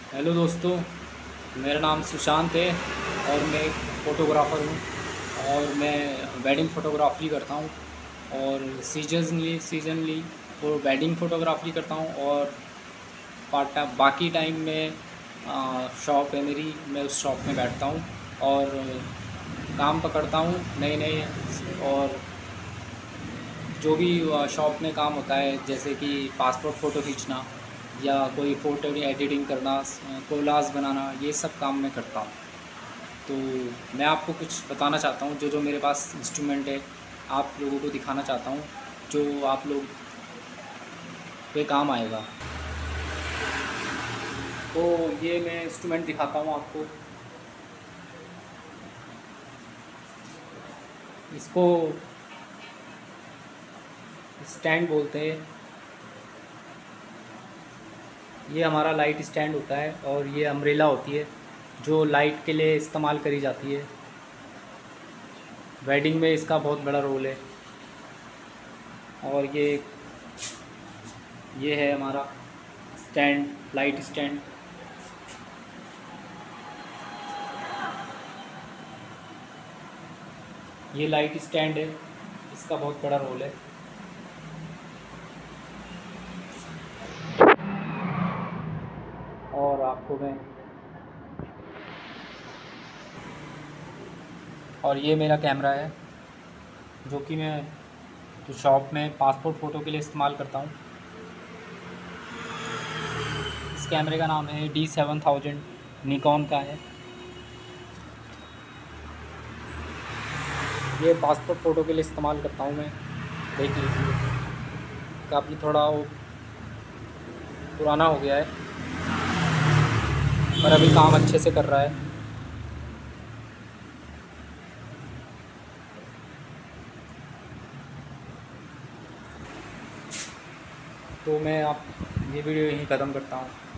Hello दोस्तों, मेरा नाम सुशांत है और मैं एक फ़ोटोग्राफ़र हूँ और मैं वेडिंग फ़ोटोग्राफ़ी करता हूँ और सीजनली वो वेडिंग फ़ोटोग्राफ़ी करता हूँ और पार्ट टाइम बाकी टाइम में शॉप है मेरी, मैं उस शॉप में बैठता हूँ और काम पकड़ता हूँ नए नए। और जो भी शॉप में काम होता है जैसे कि पासपोर्ट फ़ोटो खींचना या कोई फ़ोटो की एडिटिंग करना, कोलाज बनाना, ये सब काम मैं करता हूँ। तो मैं आपको कुछ बताना चाहता हूँ, जो जो मेरे पास इंस्ट्रूमेंट है आप लोगों को दिखाना चाहता हूँ, जो आप लोग पे काम आएगा। तो ये मैं इंस्ट्रूमेंट दिखाता हूँ आपको। इसको स्टैंड बोलते हैं। ये हमारा लाइट स्टैंड होता है और ये अम्ब्रेला होती है जो लाइट के लिए इस्तेमाल करी जाती है। वेडिंग में इसका बहुत बड़ा रोल है। और ये है हमारा स्टैंड, लाइट स्टैंड। ये लाइट स्टैंड है, इसका बहुत बड़ा रोल है। और आपको मैं और ये मेरा कैमरा है जो कि मैं तो शॉप में पासपोर्ट फ़ोटो के लिए इस्तेमाल करता हूँ। इस कैमरे का नाम है D7000, निकॉन का है। ये पासपोर्ट फ़ोटो के लिए इस्तेमाल करता हूँ मैं। देख लीजिए, काफ़ी थोड़ा वो पुराना हो गया है पर अभी काम अच्छे से कर रहा है। तो मैं आप ये वीडियो यहीं ख़त्म करता हूँ।